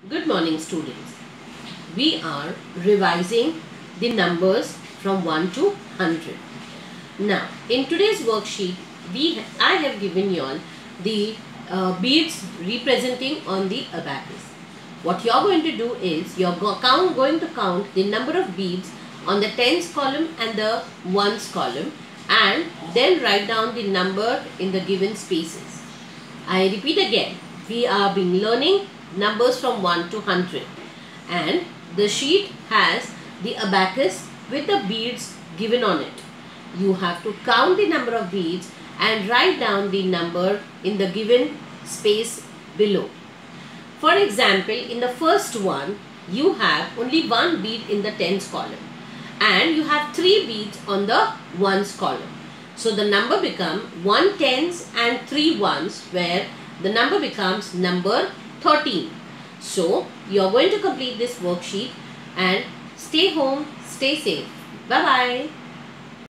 Good morning, students. We are revising the numbers from 1 to 100. Now, in today's worksheet, I have given you all the beads representing on the abacus. What you are going to do is you are going to count the number of beads on the tens column and the ones column, and then write down the number in the given spaces. I repeat again, we are been learning numbers from 1 to 100, and the sheet has the abacus with the beads given on it. You have to count the number of beads and write down the number in the given space below. For example, in the first one, you have only one bead in the tens column and you have 3 beads on the ones column. So the number becomes 1 tens and 3 ones, where the number becomes number 13. So you are going to complete this worksheet and stay home, stay safe. Bye bye.